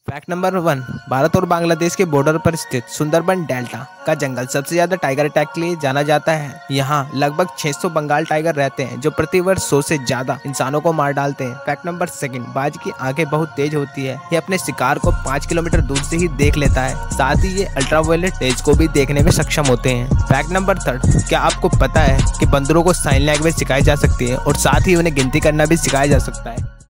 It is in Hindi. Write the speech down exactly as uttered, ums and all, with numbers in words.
फैक्ट नंबर वन, भारत और बांग्लादेश के बॉर्डर पर स्थित सुंदरबन डेल्टा का जंगल सबसे ज्यादा टाइगर अटैक के लिए जाना जाता है। यहाँ लगभग छह सौ बंगाल टाइगर रहते हैं जो प्रति वर्ष सौ से ज्यादा इंसानों को मार डालते हैं। फैक्ट नंबर सेकंड, बाज की आंखें बहुत तेज होती है। ये अपने शिकार को पाँच किलोमीटर दूर से ही देख लेता है। साथ ही ये अल्ट्रावायलेट रेज को भी देखने में सक्षम होते हैं। फैक्ट नंबर थर्ड, क्या आपको पता है कि बंदरों को साइन लैंग्वेज सिखाई जा सकती है और साथ ही उन्हें गिनती करना भी सिखाया जा सकता है।